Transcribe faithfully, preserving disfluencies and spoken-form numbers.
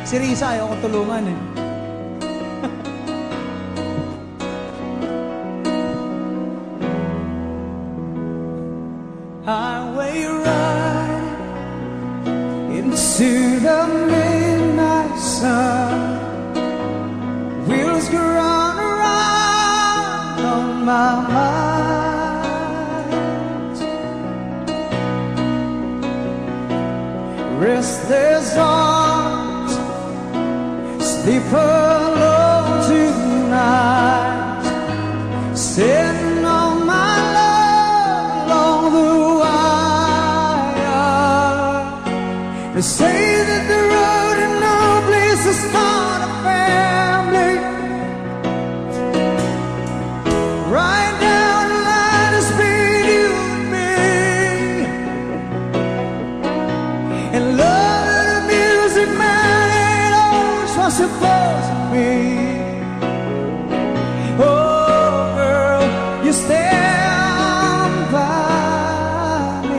Si Risa, ayaw kong tulungan eh. Highway ride into the midnight sun. Wheels go round and round on my mind. Restless arms sleep alone tonight, sitting on my love along the wire. They say that the road in no place is not a family. Right down the line is between you and me, and love and music, man, ain't always what's supposed to be. Oh, girl, you stay